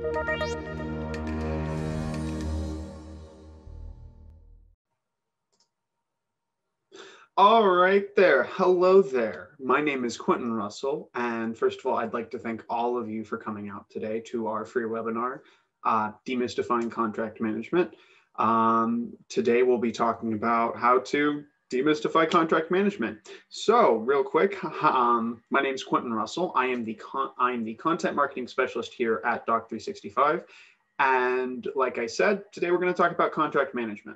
All right there. Hello there. My name is Quentin Russell. And first of all, I'd like to thank all of you for coming out today to our free webinar, Demystifying Contract Management. Today, we'll be talking about how to demystify contract management. So real quick, my name is Quentin Russell. I am the content marketing specialist here at Doc365. And like I said, today we're going to talk about contract management.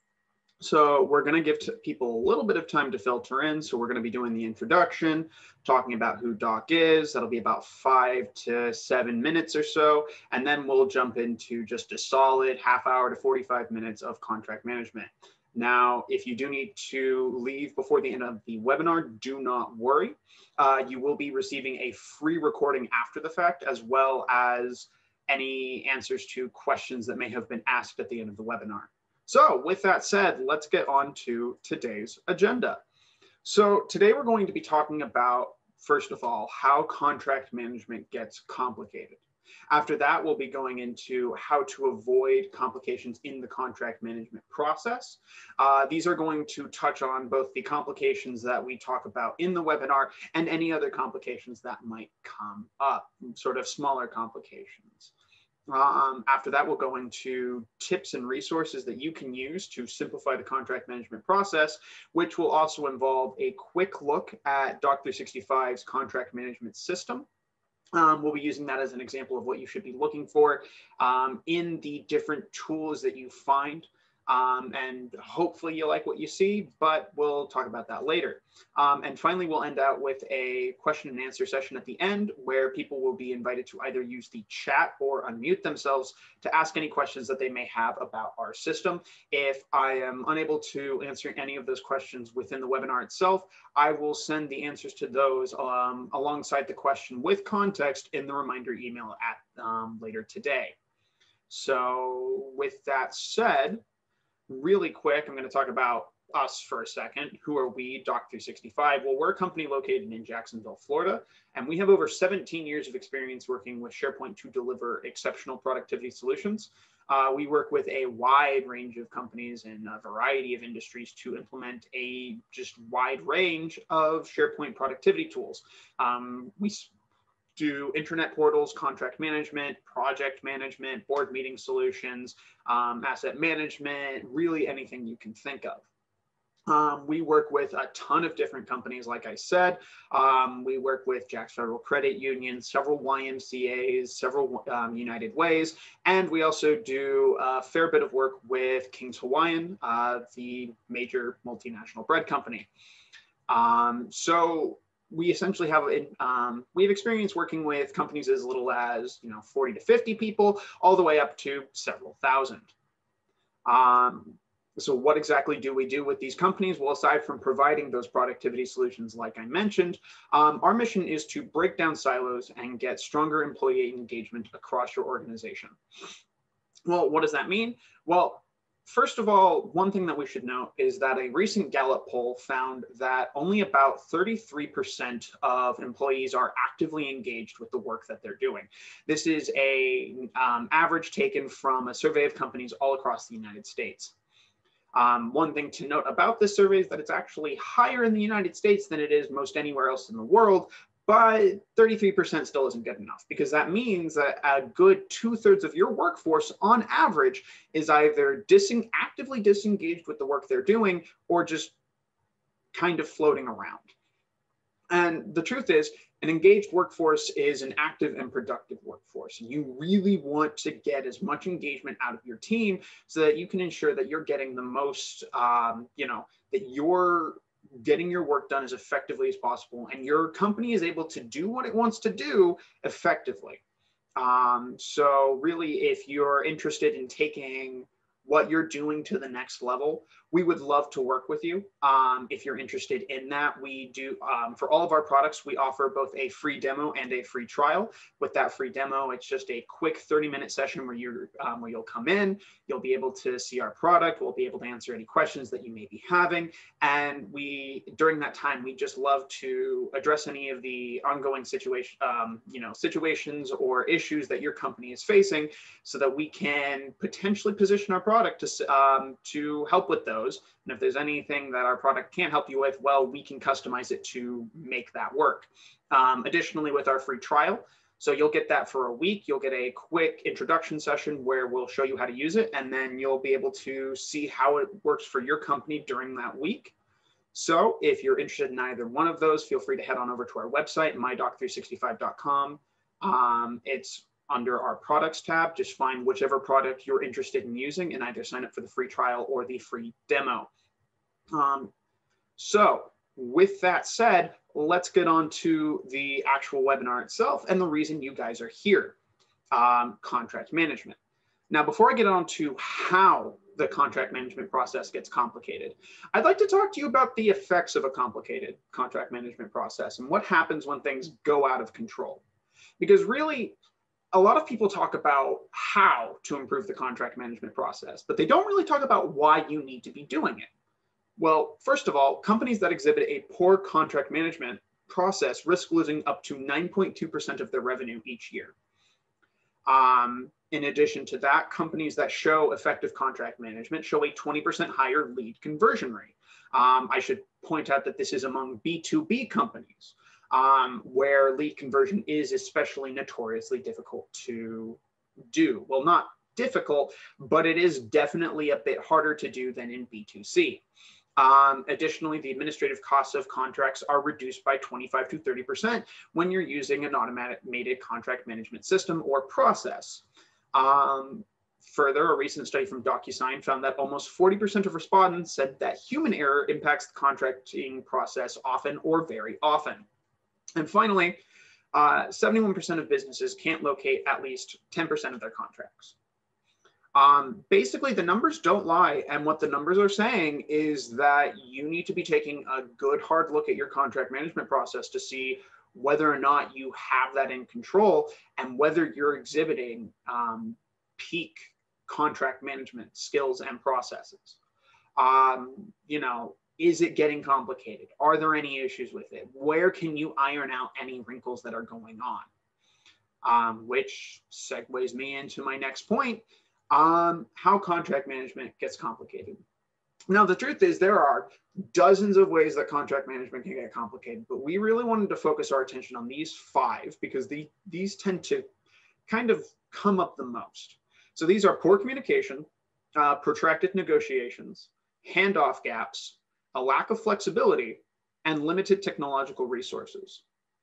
So we're going to give people a little bit of time to filter in. So we're going to be doing the introduction, talking about who Doc is. That'll be about 5 to 7 minutes or so. And then we'll jump into just a solid half hour to 45 minutes of contract management. Now, if you do need to leave before the end of the webinar, do not worry. You will be receiving a free recording after the fact, as well as any answers to questions that may have been asked at the end of the webinar. So with that said, let's get on to today's agenda. So today we're going to be talking about, first of all, how contract management gets complicated. After that, we'll be going into how to avoid complications in the contract management process. These are going to touch on both the complications that we talk about in the webinar and any other complications that might come up, sort of smaller complications. After that, we'll go into tips and resources that you can use to simplify the contract management process, which will also involve a quick look at Doc365's contract management system. We'll be using that as an example of what you should be looking for in the different tools that you find. And hopefully you like what you see, but we'll talk about that later. And finally, we'll end out with a question and answer session at the end where people will be invited to either use the chat or unmute themselves to ask any questions that they may have about our system. If I am unable to answer any of those questions within the webinar itself, I will send the answers to those alongside the question with context in the reminder email at later today. So with that said, really quick, I'm going to talk about us for a second. Who are we, Doc365? Well, we're a company located in Jacksonville, Florida, and we have over 17 years of experience working with SharePoint to deliver exceptional productivity solutions. We work with a wide range of companies in a variety of industries to implement a just wide range of SharePoint productivity tools. We do intranet portals, contract management, project management, board meeting solutions, asset management, really anything you can think of. We work with a ton of different companies, like I said. We work with Jack's Federal Credit Union, several YMCAs, several United Ways, and we also do a fair bit of work with King's Hawaiian, the major multinational bread company. So we essentially have experience working with companies as little as 40 to 50 people, all the way up to several thousand. So what exactly do we do with these companies? Well, aside from providing those productivity solutions, like I mentioned, our mission is to break down silos and get stronger employee engagement across your organization. Well, what does that mean? Well, first of all, one thing that we should note is that a recent Gallup poll found that only about 33% of employees are actively engaged with the work that they're doing. This is an average taken from a survey of companies all across the United States. One thing to note about this survey is that it's actually higher in the United States than it is most anywhere else in the world, but 33% still isn't good enough, because that means that a good 2/3 of your workforce on average is either actively disengaged with the work they're doing or just kind of floating around. And the truth is, an engaged workforce is an active and productive workforce. You really want to get as much engagement out of your team so that you can ensure that you're getting the most, that you're getting your work done as effectively as possible, and your company is able to do what it wants to do effectively. So really, if you're interested in taking what you're doing to the next level, we would love to work with you. If you're interested in that, we do, for all of our products, we offer both a free demo and a free trial. With that free demo, it's just a quick 30-minute session where you'll come in, you'll be able to see our product, we'll be able to answer any questions that you may be having. And during that time, we just love to address any of the ongoing situations or issues that your company is facing, so that we can potentially position our product to help with those. And if there's anything that our product can't help you with, well, we can customize it to make that work. Additionally, with our free trial, so you'll get that for a week. You'll get a quick introduction session where we'll show you how to use it, and then you'll be able to see how it works for your company during that week. So if you're interested in either one of those, feel free to head on over to our website, mydoc365.com. It's under our products tab. Just find whichever product you're interested in using and either sign up for the free trial or the free demo. So with that said, let's get on to the actual webinar itself and the reason you guys are here, contract management. Now, before I get on to how the contract management process gets complicated, I'd like to talk to you about the effects of a complicated contract management process and what happens when things go out of control. Because really, a lot of people talk about how to improve the contract management process, but they don't really talk about why you need to be doing it. Well, first of all, companies that exhibit a poor contract management process risk losing up to 9.2% of their revenue each year. In addition to that, companies that show effective contract management show a 20% higher lead conversion rate. I should point out that this is among B2B companies, where lead conversion is especially notoriously difficult to do. Well, not difficult, but it is definitely a bit harder to do than in B2C. Additionally, the administrative costs of contracts are reduced by 25 to 30% when you're using an automated contract management system or process. Further, a recent study from DocuSign found that almost 40% of respondents said that human error impacts the contracting process often or very often. And finally, 71% of businesses can't locate at least 10% of their contracts. Basically, the numbers don't lie. And what the numbers are saying is that you need to be taking a good hard look at your contract management process to see whether or not you have that in control and whether you're exhibiting peak contract management skills and processes. Is it getting complicated? Are there any issues with it? Where can you iron out any wrinkles that are going on? Which segues me into my next point. How contract management gets complicated. Now, the truth is there are dozens of ways that contract management can get complicated, but we really wanted to focus our attention on these 5 because these tend to kind of come up the most. So these are poor communication, protracted negotiations, handoff gaps, a lack of flexibility, and limited technological resources.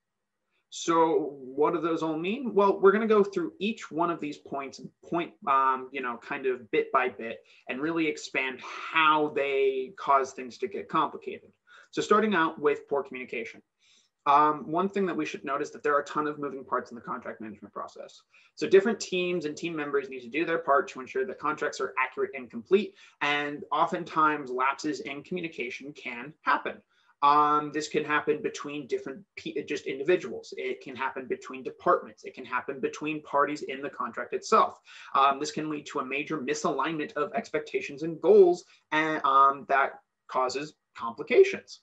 So what do those all mean? Well, we're going to go through each one of these points and kind of bit by bit and really expand how they cause things to get complicated. So starting out with poor communication. One thing that we should note is that there are a ton of moving parts in the contract management process. So different teams and team members need to do their part to ensure that contracts are accurate and complete. And oftentimes lapses in communication can happen. This can happen between different individuals. It can happen between departments. It can happen between parties in the contract itself. This can lead to a major misalignment of expectations and goals, and that causes complications.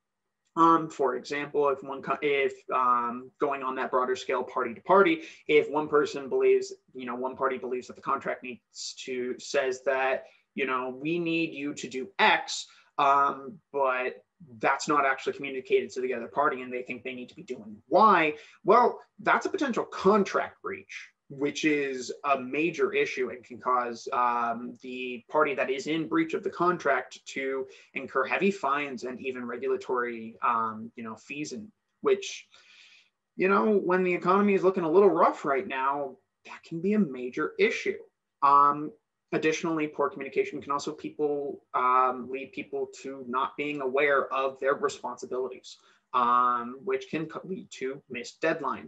For example, if going on that broader scale, party to party, if one person believes, one party believes that the contract says that, we need you to do X, but that's not actually communicated to the other party and they think they need to be doing Y, well, that's a potential contract breach, which is a major issue and can cause the party that is in breach of the contract to incur heavy fines and even regulatory, fees, and which, when the economy is looking a little rough right now, that can be a major issue. Additionally, poor communication can also lead people to not being aware of their responsibilities, which can lead to missed deadlines.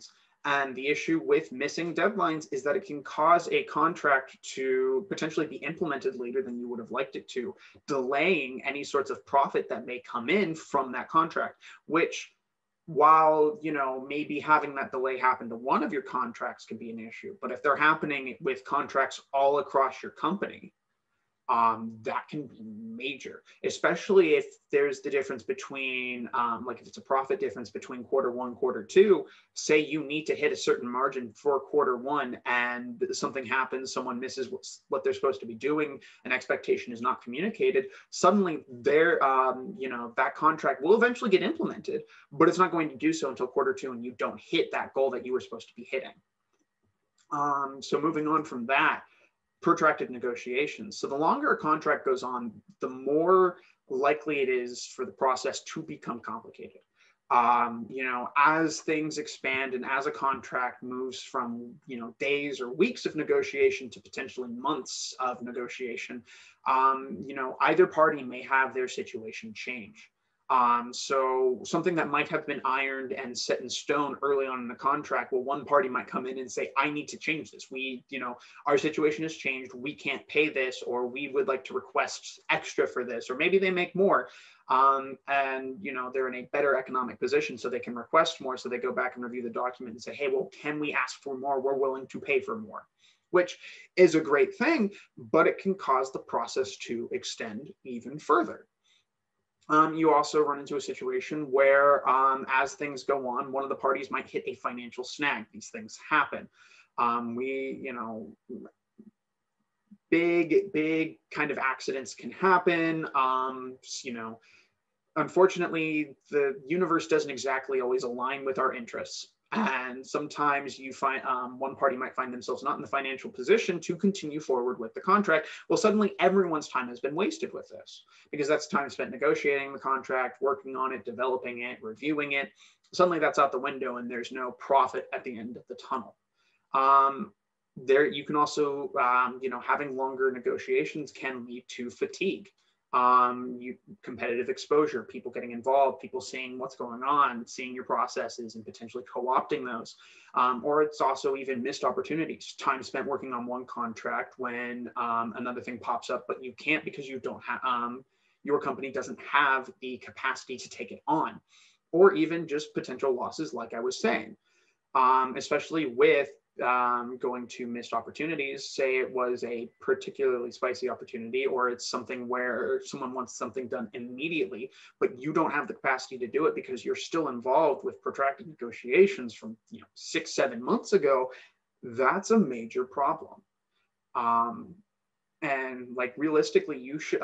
And the issue with missing deadlines is that it can cause a contract to potentially be implemented later than you would have liked it to, delaying any sorts of profit that may come in from that contract, which, while, you know, maybe having that delay happen to one of your contracts could be an issue, but if they're happening with contracts all across your company, that can be major, especially if there's the difference between, like if it's a profit difference between quarter one, quarter two. Say you need to hit a certain margin for quarter one and something happens, someone misses what they're supposed to be doing, an expectation is not communicated, suddenly you know, that contract will eventually get implemented, but it's not going to do so until quarter two, and you don't hit that goal that you were supposed to be hitting. So moving on from that, protracted negotiations. So the longer a contract goes on, the more likely it is for the process to become complicated. You know, as things expand and as a contract moves from, you know, days or weeks of negotiation to potentially months of negotiation, you know, either party may have their situation change. So something that might have been ironed and set in stone early on in the contract, well, one party might come in and say, I need to change this. You know, our situation has changed. We can't pay this, or we would like to request extra for this, or maybe they make more. And, you know, they're in a better economic position, so they can request more. So they go back and review the document and say, hey, well, can we ask for more? We're willing to pay for more, which is a great thing, but it can cause the process to extend even further. You also run into a situation where, as things go on, one of the parties might hit a financial snag. These things happen. You know, big kind of accidents can happen. You know, unfortunately, the universe doesn't exactly always align with our interests. And sometimes you find one party might find themselves not in the financial position to continue forward with the contract. Well, suddenly everyone's time has been wasted with this, because that's time spent negotiating the contract, working on it, developing it, reviewing it. Suddenly that's out the window, and there's no profit at the end of the tunnel. There, you can also, you know, having longer negotiations can lead to fatigue. Competitive exposure, people getting involved, people seeing what's going on, seeing your processes and potentially co-opting those. Or it's also even missed opportunities, time spent working on one contract when another thing pops up, but you can't because you don't have, your company doesn't have the capacity to take it on. Or even just potential losses, like I was saying, especially with going to missed opportunities. Say it was a particularly spicy opportunity, or it's something where someone wants something done immediately, but you don't have the capacity to do it because you're still involved with protracted negotiations from, you know, 6-7 months ago. That's a major problem. And like realistically, you should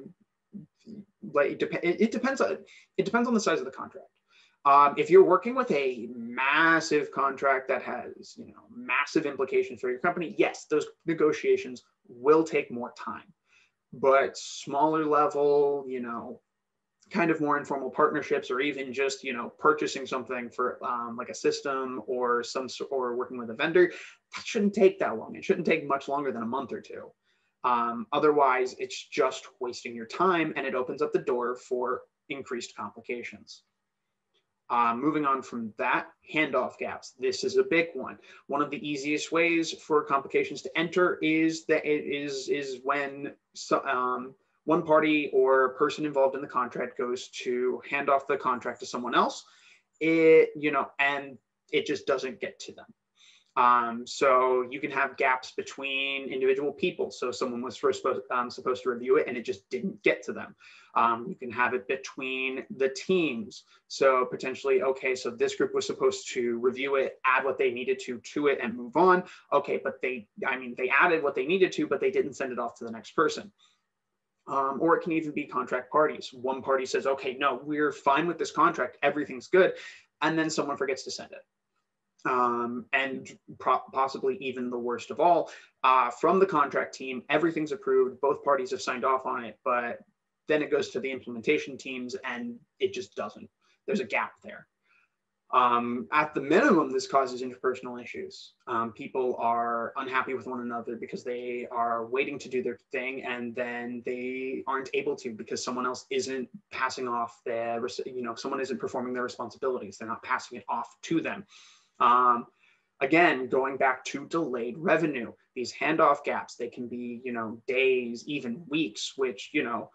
like it depends on the size of the contract. If you're working with a massive contract that has, you know, massive implications for your company, yes, those negotiations will take more time. But smaller level, you know, kind of more informal partnerships, or even just, you know, purchasing something for like a system or or working with a vendor, that shouldn't take that long. It shouldn't take much longer than a month or two. Otherwise, it's just wasting your time, and it opens up the door for increased complications. Moving on from that, handoff gaps. This is a big one. One of the easiest ways for complications to enter is that when one party or person involved in the contract goes to hand off the contract to someone else, you know, and it just doesn't get to them. So you can have gaps between individual people. So someone was first supposed to review it and it just didn't get to them. You can have it between the teams. So potentially, okay, so this group was supposed to review it, add what they needed to it, and move on. Okay, but they added what they needed to, but they didn't send it off to the next person. Or it can even be contract parties. One party says, okay, no, we're fine with this contract, everything's good. And then someone forgets to send it. And possibly even the worst of all, from the contract team, everything's approved, both parties have signed off on it, but then it goes to the implementation teams and it just doesn't. There's a gap there. At the minimum, this causes interpersonal issues. People are unhappy with one another because they are waiting to do their thing and then they aren't able to because someone else isn't passing off their, you know, someone isn't performing their responsibilities. They're not passing it off to them. Again, going back to delayed revenue, these handoff gaps, they can be, days, even weeks, which,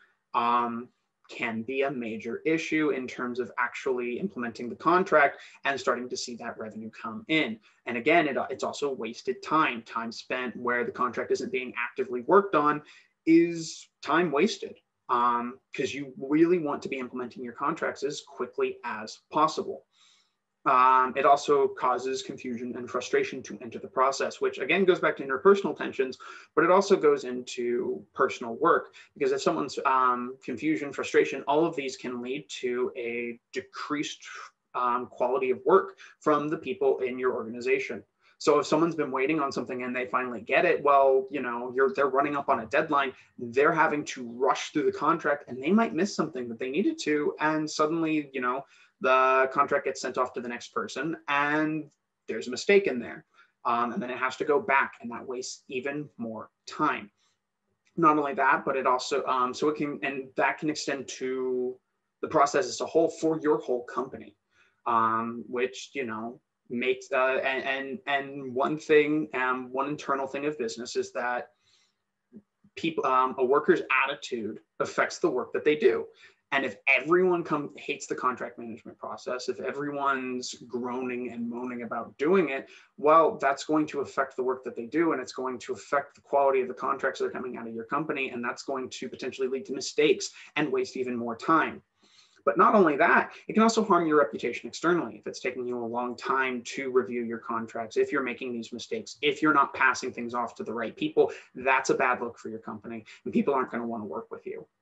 can be a major issue in terms of actually implementing the contract and starting to see that revenue come in. And again, it's also wasted time spent where the contract isn't being actively worked on is time wasted, because you really want to be implementing your contracts as quickly as possible. It also causes confusion and frustration to enter the process, which again goes back to interpersonal tensions, but it also goes into personal work, because if someone's confusion, frustration, all of these can lead to a decreased quality of work from the people in your organization. So if someone's been waiting on something and they finally get it, well, they're running up on a deadline, they're having to rush through the contract and they might miss something that they needed to. And suddenly, the contract gets sent off to the next person and there's a mistake in there. And then it has to go back, and that wastes even more time. Not only that, but it also, that can extend to the process as a whole for your whole company, which, makes, and one thing, one internal thing of business is that people, a worker's attitude affects the work that they do. And if everyone hates the contract management process, if everyone's groaning and moaning about doing it, well, that's going to affect the work that they do, and it's going to affect the quality of the contracts that are coming out of your company, and that's going to potentially lead to mistakes and waste even more time. But not only that, it can also harm your reputation externally if it's taking you a long time to review your contracts, if you're making these mistakes, if you're not passing things off to the right people. That's a bad look for your company, and people aren't going to want to work with you.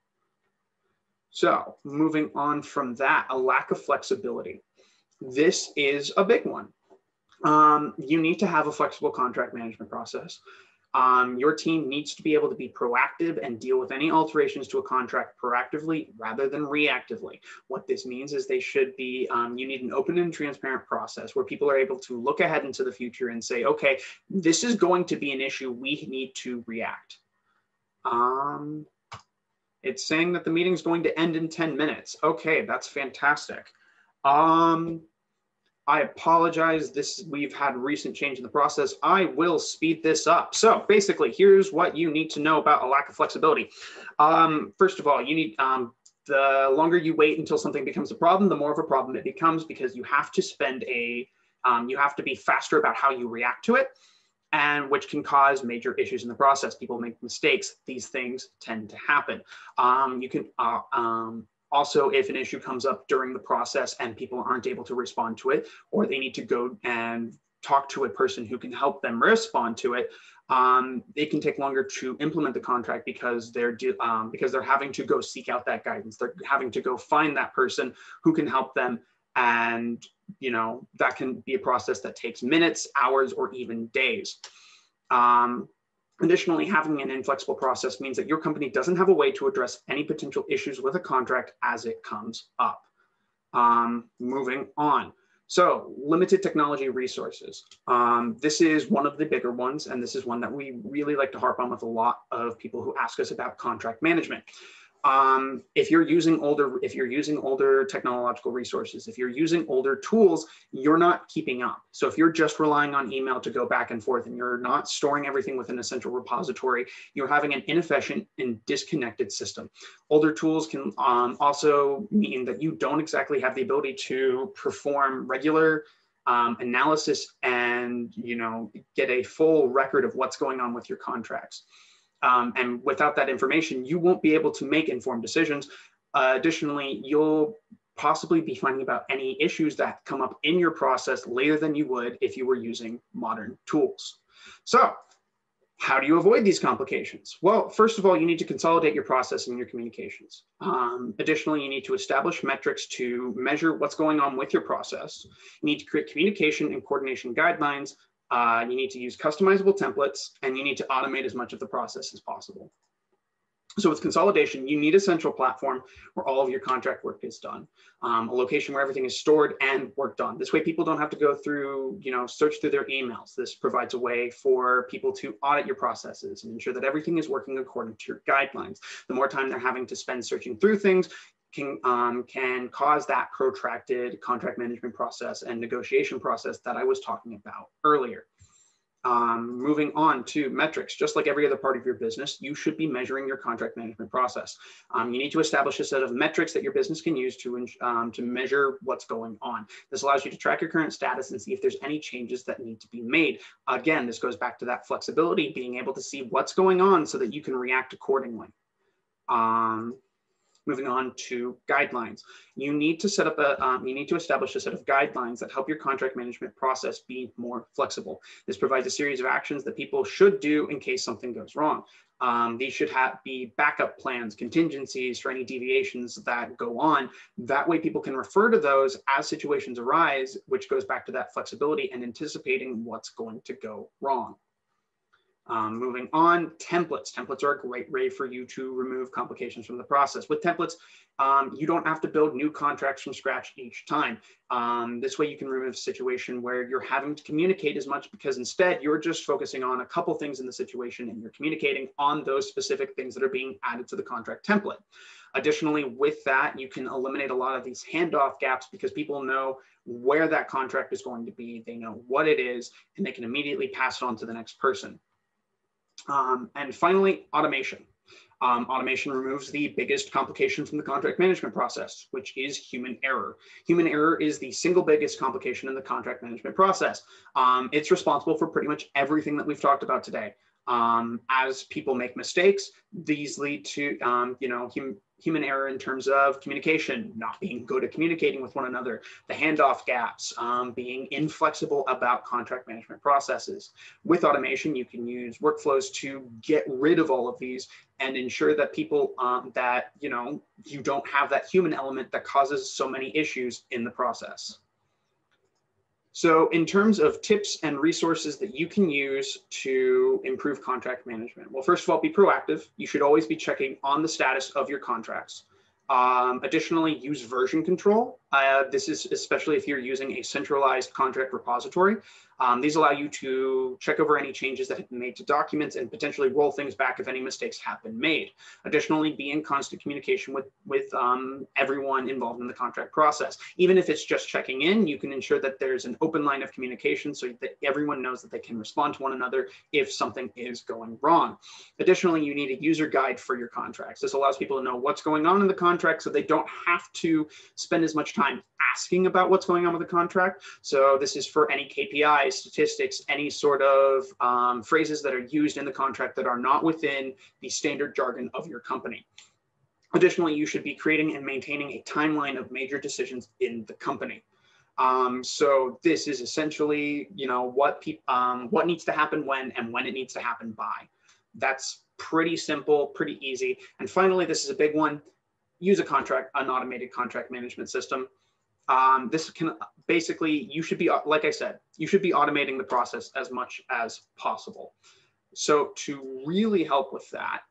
So moving on from that, a lack of flexibility. This is a big one. You need to have a flexible contract management process. Your team needs to be able to be proactive and deal with any alterations to a contract proactively rather than reactively. What this means is they should be, you need an open and transparent process where people are able to look ahead into the future and say, okay, this is going to be an issue, we need to react. It's saying that the meeting is going to end in 10 minutes. Okay, that's fantastic. I apologize. We've had recent change in the process. I will speed this up. So basically, here's what you need to know about a lack of flexibility. First of all, you need, the longer you wait until something becomes a problem, the more of a problem it becomes, because you have to you have to be faster about how you react to it, and which can cause major issues in the process. People make mistakes. These things tend to happen. You can also, if an issue comes up during the process and people aren't able to respond to it, or they need to go and talk to a person who can help them respond to it, it can take longer to implement the contract because they're having to go seek out that guidance. They're having to go find that person who can help them. And, that can be a process that takes minutes, hours, or even days. Additionally, having an inflexible process means that your company doesn't have a way to address any potential issues with a contract as it comes up. Moving on. So, limited technology resources. This is one of the bigger ones, and this is one that we really like to harp on with a lot of people who ask us about contract management. If you're using older technological resources, if you're using older tools, you're not keeping up. So if you're just relying on email to go back and forth and you're not storing everything within a central repository, you're having an inefficient and disconnected system. Older tools can also mean that you don't exactly have the ability to perform regular analysis and get a full record of what's going on with your contracts. And without that information, you won't be able to make informed decisions. Additionally, you'll possibly be finding about any issues that come up in your process later than you would if you were using modern tools. So how do you avoid these complications? Well, first of all, you need to consolidate your process and your communications. Additionally, you need to establish metrics to measure what's going on with your process. You need to create communication and coordination guidelines. You need to use customizable templates, and you need to automate as much of the process as possible. So with consolidation, you need a central platform where all of your contract work is done, a location where everything is stored and worked on. This way people don't have to go through, search through their emails. This provides a way for people to audit your processes and ensure that everything is working according to your guidelines. The more time they're having to spend searching through things, can cause that protracted contract management process and negotiation process that I was talking about earlier. Moving on to metrics, just like every other part of your business, you should be measuring your contract management process. You need to establish a set of metrics that your business can use to measure what's going on. This allows you to track your current status and see if there's any changes that need to be made. Again, this goes back to that flexibility, being able to see what's going on so that you can react accordingly. Moving on to guidelines. You need to establish a set of guidelines that help your contract management process be more flexible. This provides a series of actions that people should do in case something goes wrong. These should be backup plans, contingencies for any deviations that go on. That way people can refer to those as situations arise, which goes back to that flexibility and anticipating what's going to go wrong. Moving on, templates. Templates are a great way for you to remove complications from the process. With templates, you don't have to build new contracts from scratch each time. This way you can remove a situation where you're having to communicate as much, because instead you're just focusing on a couple things in the situation and you're communicating on those specific things that are being added to the contract template. Additionally, with that, you can eliminate a lot of these handoff gaps because people know where that contract is going to be, they know what it is, and they can immediately pass it on to the next person. And finally, automation. Automation removes the biggest complication from the contract management process, which is human error. Human error is the single biggest complication in the contract management process. It's responsible for pretty much everything that we've talked about today. As people make mistakes, these lead to human error in terms of communication, not being good at communicating with one another, the handoff gaps, being inflexible about contract management processes. With automation, you can use workflows to get rid of all of these and ensure that people you don't have that human element that causes so many issues in the process. So in terms of tips and resources that you can use to improve contract management, well, first of all, be proactive. You should always be checking on the status of your contracts. Additionally, use version control. This is especially if you're using a centralized contract repository. These allow you to check over any changes that have been made to documents and potentially roll things back if any mistakes have been made. Additionally, be in constant communication with everyone involved in the contract process. Even if it's just checking in, you can ensure that there's an open line of communication so that everyone knows that they can respond to one another if something is going wrong. Additionally, you need a user guide for your contracts. This allows people to know what's going on in the contract so they don't have to spend as much time asking about what's going on with the contract. So this is for any KPIs, statistics, any sort of phrases that are used in the contract that are not within the standard jargon of your company. Additionally, you should be creating and maintaining a timeline of major decisions in the company. So this is essentially, what needs to happen when and when it needs to happen by. That's pretty simple, pretty easy. And finally, this is a big one. Use an automated contract management system. This can basically, you should be, like I said, you should be automating the process as much as possible. So to really help with that,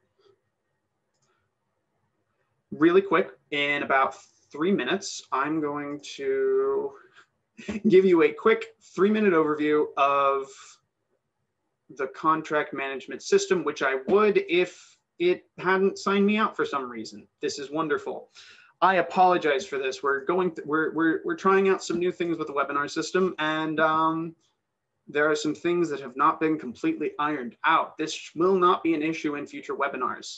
really quick, in about 3 minutes, I'm going to give you a quick 3-minute overview of the contract management system, which I would if it hadn't signed me out for some reason. This is wonderful. I apologize for this. We're trying out some new things with the webinar system, and there are some things that have not been completely ironed out. This will not be an issue in future webinars.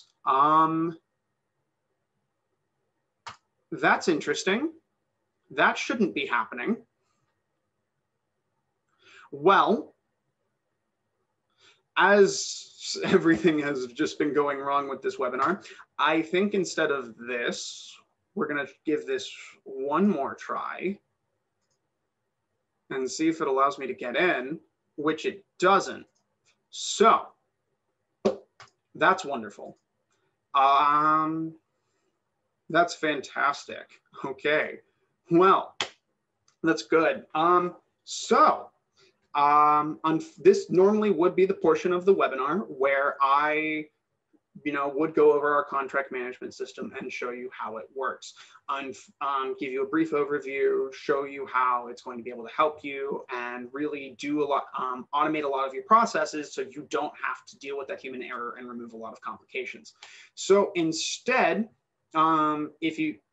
That's interesting. That shouldn't be happening. Well, as everything has just been going wrong with this webinar, I think instead of this, we're going to give this one more try and see if it allows me to get in, which it doesn't. So that's wonderful. That's fantastic. Okay, well, that's good. This normally would be the portion of the webinar where I would go over our contract management system and show you how it works, and give you a brief overview, show you how it's going to be able to help you and really do a lot, automate a lot of your processes so you don't have to deal with that human error and remove a lot of complications. So instead, if you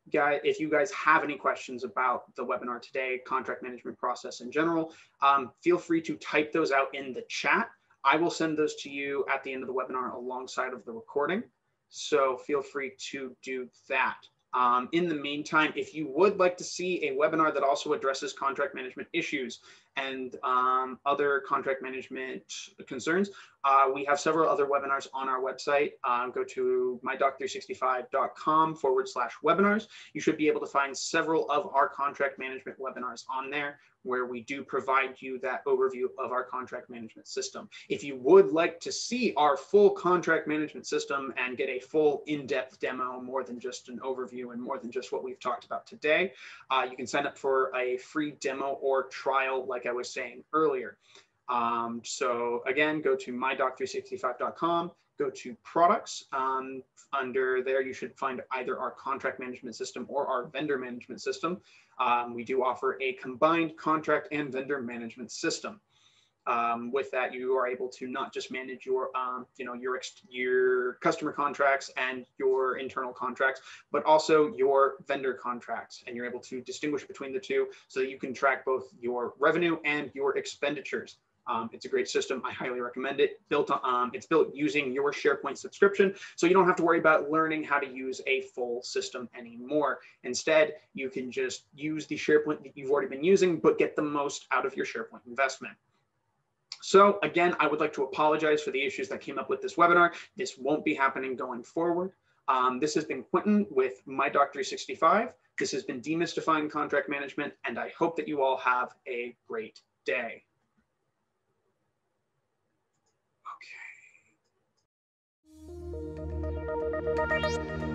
if you guys have any questions about the webinar today, contract management process in general, feel free to type those out in the chat. I will send those to you at the end of the webinar alongside of the recording. So feel free to do that. In the meantime, if you would like to see a webinar that also addresses contract management issues and other contract management concerns, we have several other webinars on our website. Go to mydoc365.com/webinars. You should be able to find several of our contract management webinars on there, where we do provide you that overview of our contract management system. If you would like to see our full contract management system and get a full in-depth demo, more than just an overview and more than just what we've talked about today, you can sign up for a free demo or trial, like I was saying earlier. So again, go to mydoc365.com, go to products. Under there, you should find either our contract management system or our vendor management system. We do offer a combined contract and vendor management system. With that, you are able to not just manage your, your customer contracts and your internal contracts, but also your vendor contracts. And you're able to distinguish between the two so that you can track both your revenue and your expenditures. It's a great system. I highly recommend it. It's built using your SharePoint subscription, so you don't have to worry about learning how to use a full system anymore. Instead, you can just use the SharePoint that you've already been using, but get the most out of your SharePoint investment. So again, I would like to apologize for the issues that came up with this webinar. This won't be happening going forward. This has been Quentin with mydoc365. This has been Demystifying Contract Management, and I hope that you all have a great day. Okay.